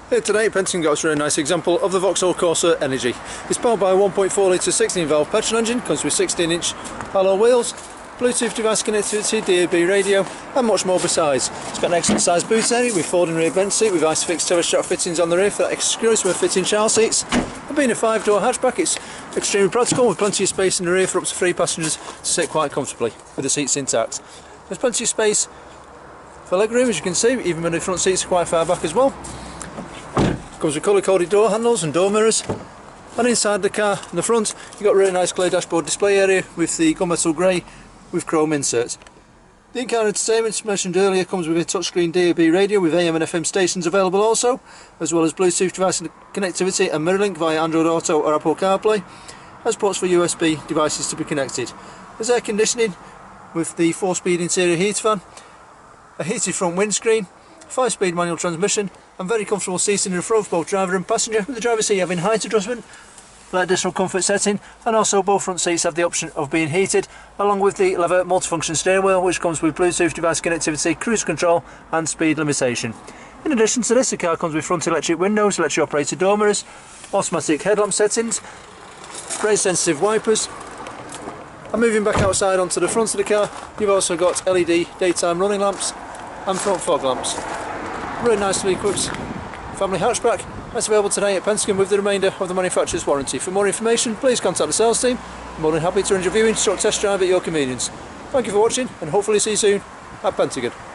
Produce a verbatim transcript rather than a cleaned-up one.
Here today, Pentagon got us a really nice example of the Vauxhall Corsa Energy. It's powered by a one point four litre sixteen valve petrol engine, comes with sixteen inch alloy wheels, Bluetooth device connectivity, D A B radio and much more besides. It's got an excellent sized boot area with folding rear bench seat with ISOFIX terrace strap fittings on the rear for that exclusive fitting child seats. And being a five door hatchback, it's extremely practical with plenty of space in the rear for up to three passengers to sit quite comfortably with the seats intact. There's plenty of space for legroom, as you can see, even when the front seats are quite far back as well. Comes with colour coded door handles and door mirrors, and inside the car in the front you've got a really nice clear dashboard display area with the gunmetal grey with chrome inserts. The in-car entertainment mentioned earlier comes with a touchscreen D A B radio with A M and F M stations available also, as well as Bluetooth device connectivity and mirror link via Android Auto or Apple CarPlay, as ports for U S B devices to be connected. There's air conditioning with the four speed interior heat fan, a heated front windscreen, five speed manual transmission and very comfortable seating in the front for both driver and passenger, with the driver's seat having height adjustment for that additional comfort setting, and also both front seats have the option of being heated, along with the leather multifunction steering wheel which comes with Bluetooth device connectivity, cruise control and speed limitation. In addition to this, the car comes with front electric windows, electric operated door mirrors, automatic headlamp settings, rain sensitive wipers, and moving back outside onto the front of the car you've also got L E D daytime running lamps and front fog lamps. Really nicely equipped family hatchback that's available today at Pentagon with the remainder of the manufacturer's warranty. For more information please contact the sales team. I'm more than happy to arrange a viewing, short test drive at your convenience. Thank you for watching and hopefully see you soon at Pentagon.